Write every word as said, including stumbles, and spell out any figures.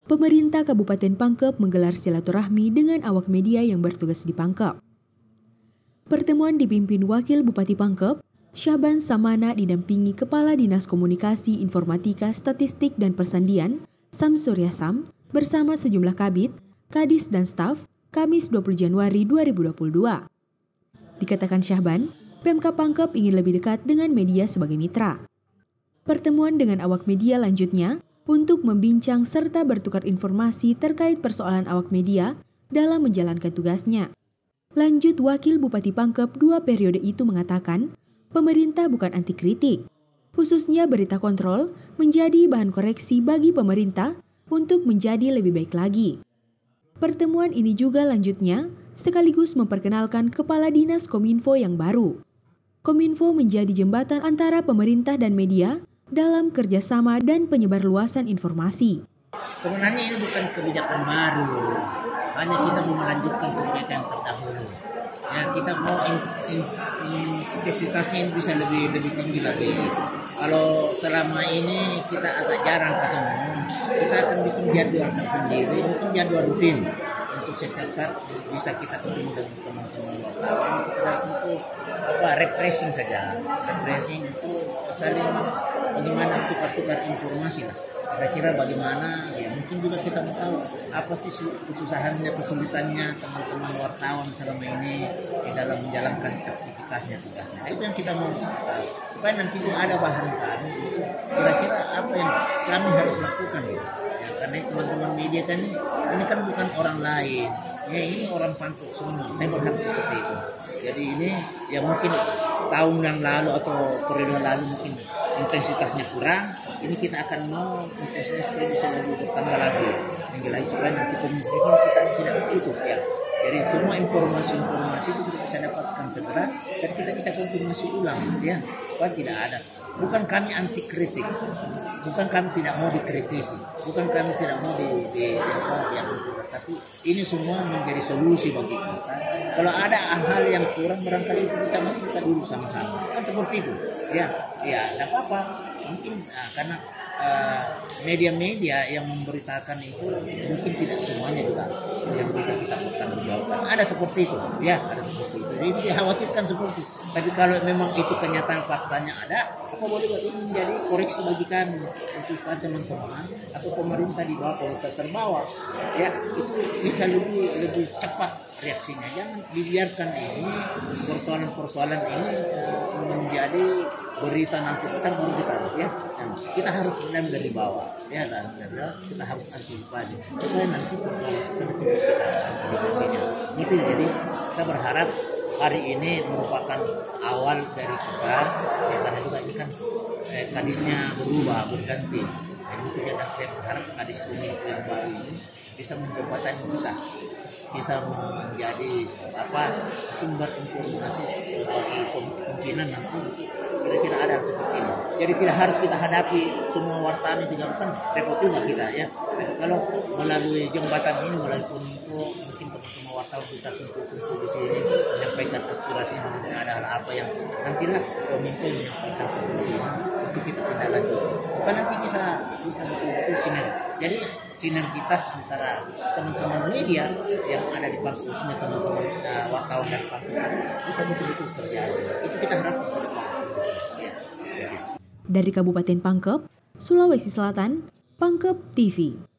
Pemerintah Kabupaten Pangkep menggelar silaturahmi dengan awak media yang bertugas di Pangkep. Pertemuan dipimpin Wakil Bupati Pangkep, Syahban Samana didampingi Kepala Dinas Komunikasi Informatika Statistik dan Persandian, Samsur Yasam, bersama sejumlah kabid, kadis dan staf, Kamis dua puluh Januari dua ribu dua puluh dua. Dikatakan Syahban, Pemkab Pangkep ingin lebih dekat dengan media sebagai mitra. Pertemuan dengan awak media lanjutnya untuk membincang serta bertukar informasi terkait persoalan awak media dalam menjalankan tugasnya. Lanjut Wakil Bupati Pangkep dua periode itu mengatakan, pemerintah bukan anti kritik, khususnya berita kontrol menjadi bahan koreksi bagi pemerintah untuk menjadi lebih baik lagi. Pertemuan ini juga lanjutnya sekaligus memperkenalkan Kepala Dinas Kominfo yang baru. Kominfo menjadi jembatan antara pemerintah dan media dalam kerjasama dan penyebarluasan informasi. Sebenarnya ini bukan kebijakan baru, hanya kita mau melanjutkan kebijakan terdahulu. Ya, kita mau intensitasnya in, in, bisa lebih lebih tinggi lagi. Kalau selama ini kita agak jarang ketemu, kita akan bikin jadwal tersendiri, mungkin jadwal rutin untuk setiap saat bisa kita ketemu dengan teman-teman wartawan. Kita untuk apa refreshing saja, refreshing itu saling bagaimana tukar-tukar informasi lah. Kira-kira bagaimana, ya mungkin juga kita mau tahu apa sih kesusahannya, kesulitannya teman-teman wartawan selama ini di dalam menjalankan aktivitasnya, tugasnya. Itu yang kita mau tahu, supaya nanti ada bahan kami, kira-kira apa yang kami harus lakukan gitu. Ya, karena teman-teman media kan ini kan bukan orang lain, ya ini orang Pangkep semua. Saya berharap seperti itu. Jadi ini ya mungkin tahun yang lalu atau periode lalu mungkin intensitasnya kurang, ini kita akan mau intensitasnya bisa lebih bertambah lagi, tinggi lagi supaya nanti komunikasi kita tidak tutup ya. Jadi semua informasi-informasi itu kita bisa dapatkan segera dan kita bisa konfirmasi ulang ya, supaya tidak ada. Bukan kami anti kritik, bukan kami tidak mau dikritisi, bukan kami tidak mau di, di, di apa yang tapi ini semua menjadi solusi bagi kita. Kalau ada hal yang kurang barangkali itu kita masih kita dulu sama-sama, kan seperti itu. Ya, ya, tidak apa-apa. Mungkin nah, karena media-media uh, yang memberitakan itu mungkin tidak semuanya juga yang bisa kita pertanggungjawabkan. Ada seperti itu, ya, ada seperti itu. Jadi dikhawatirkan seperti itu. Tapi kalau memang itu kenyataan faktanya ada, apa boleh buat ini menjadi koreksi bagi kami untuk teman-teman atau pemerintah di bawah pemerintah terbawa, ya itu bisa lebih lebih cepat reaksinya. Jangan dibiarkan ini persoalan-persoalan ini menjadi berita nanti kita baru kita ya. Kita harus menang dari bawah, ya dan kita harus antisipasi supaya nanti persoalan kita antisipasinya. Itu jadi kita berharap hari ini merupakan awal dari kita, ya karena juga ini kan eh, kadisnya berubah, berganti. Dan itu dan saya berharap kadis Kominfo yang baru ini bisa menjembatani kita, bisa menjadi apa sumber informasi bagi pimpinan nanti kira-kira ada seperti ini. Jadi tidak harus kita hadapi semua wartawan juga kan repot juga kita ya. Tapi kalau melalui jembatan ini, melalui Kominfo, mungkin teman-teman wartawan bisa kumpul-kumpul di sini menyampaikan aspirasi, mungkin ada hal apa yang nantilah Kominfo menyampaikan seperti ini untuk kita tindak lanjut. Supaya nanti bisa bisa betul-betul sinergi. Jadi sinergitas antara teman-teman media yang ada di Pangkep, khususnya teman-teman uh, wartawan dan Pangkep bisa betul-betul terjadi. Itu kita harapkan ke depan. Dari Kabupaten Pangkep, Sulawesi Selatan, Pangkep T V.